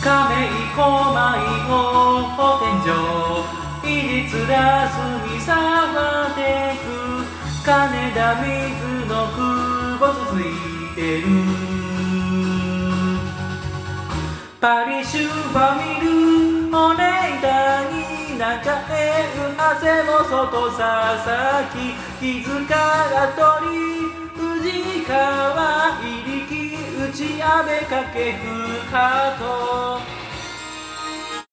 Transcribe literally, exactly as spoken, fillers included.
亀井狛江の天井入りつらすみさてく金田水のくぼついてるパリッシュファミルお姉だに中へう汗も外ささき木塚が鳥藤川入り木内阿部掛布加藤